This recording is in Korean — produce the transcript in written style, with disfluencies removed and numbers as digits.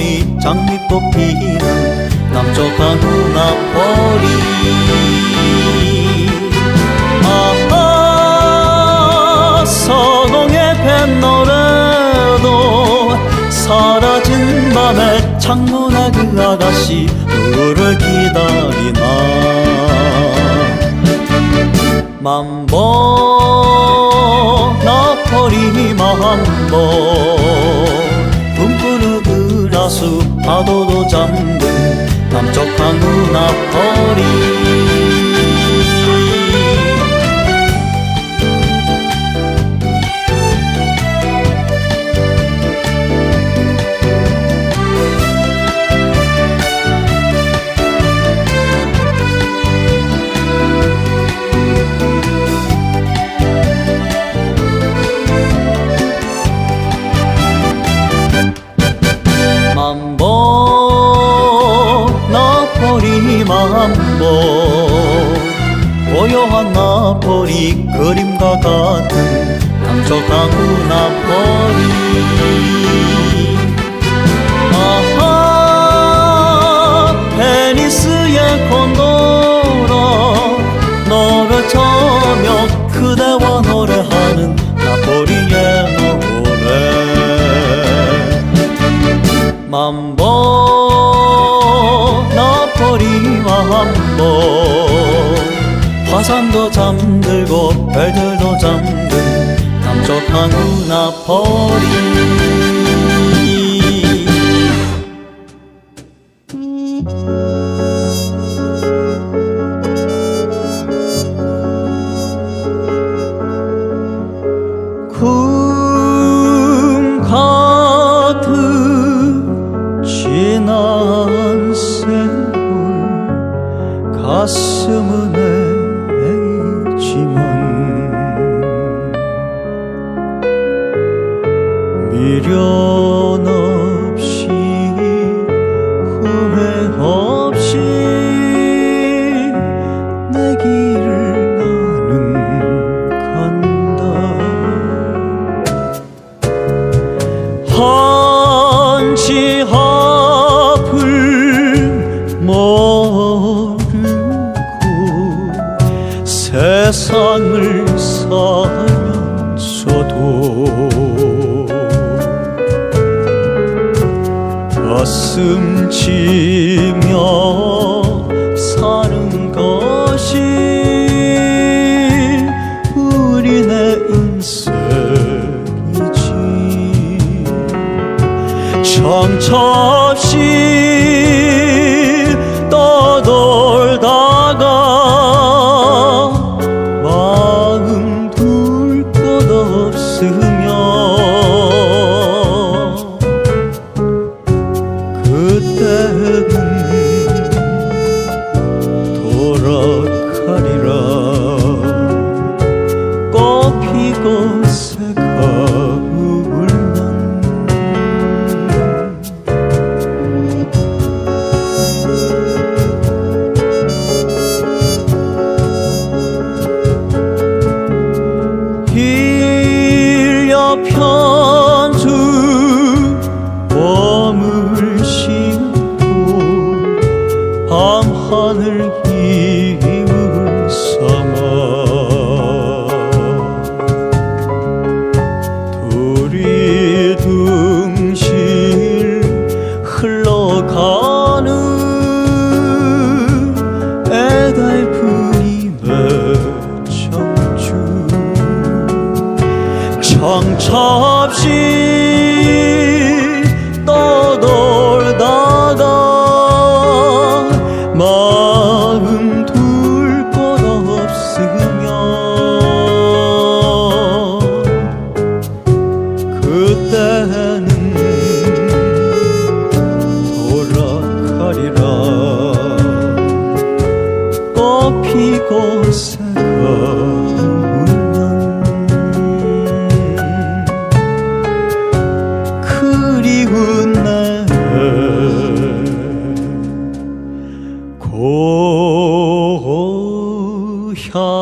나폴리 장미꽃 피는 남쪽한 나폴리. 아하 서동의 뱃노래도 사라진 밤에 창문에 그 아가씨 누구를 기다리나. 맘보 나폴리 맘보 꿈꾸는 그라수 파도도 잠든 남쪽 항구 나폴리. 맘보 고요한 나폴리 그림과 같은 남쪽 항구 나폴리. 아하 베니스의 콘도라 너를 저며 그대와 노래하는 나폴리의 노래. 맘보 나폴리 맘보 화산도 잠들고 별들도 잠든 남쪽 항구 나폴리. 꿈 같은 지난 세월 가슴은 애이지만 미련 없이 후회 없이 내 길을 나는 간다. 한치 앞을 세상을 살면서도 가슴 치며 사는 것이 우리네 인생이지. 정처없이 떠돌다가 마음 둘 곳 없으면 그때는 돌아가리라. 꽃 피고 새가 울면 편주 봄을 싣고 밤하늘 힘을 삼아 두리둥실 흘러가는 애달픈 청춘. 정처없이 떠돌다가 마음 둘 곳 없으면 그때는 돌아가리라. 꽃 피고 새가 그리운 날 고향